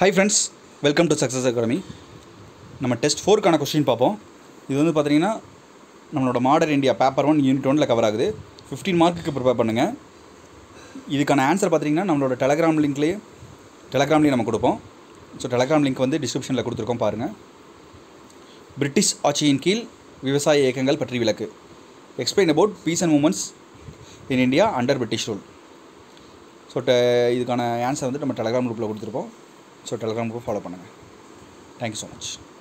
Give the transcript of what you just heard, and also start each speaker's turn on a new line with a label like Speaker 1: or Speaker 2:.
Speaker 1: Hi friends, welcome to Success Academy. நம்ம test 4க்கான question பார்ப்போம். இது வந்து பார்த்தீங்கன்னா நம்மளோட மாடர்ன் இந்தியா பேப்பர் 1 யூனிட் 1ல் கவர் ஆகுது. 15 மார்க்குக்கு ப்ரிப்பேர் பண்ணுங்கள். இதுக்கான ஆன்சர் பார்த்தீங்கன்னா நம்மளோட டெலகிராம்லேயே நம்ம கொடுப்போம். ஸோ டெலகிராம் லிங்க் வந்து டிஸ்கிரிப்ஷனில் கொடுத்துருக்கோம், பாருங்கள். பிரிட்டிஷ் ஆட்சியின் கீழ் விவசாய இயக்கங்கள் பற்றி விளக்கு. Explain about peasant movements in India under British rule. So இதுக்கான ஆன்சர் வந்து நம்ம டெலகிராம் குரூப்பில் கொடுத்துருப்போம். ஸோ டெலகிராம் குரூப் ஃபாலோ பண்ணுங்கள். Thank you so much.